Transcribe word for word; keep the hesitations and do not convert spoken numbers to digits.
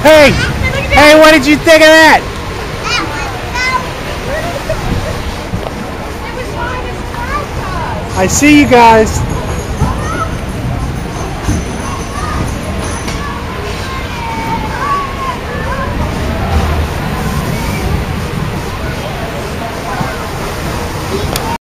Hey! Hey, what did you think of that? I see you guys.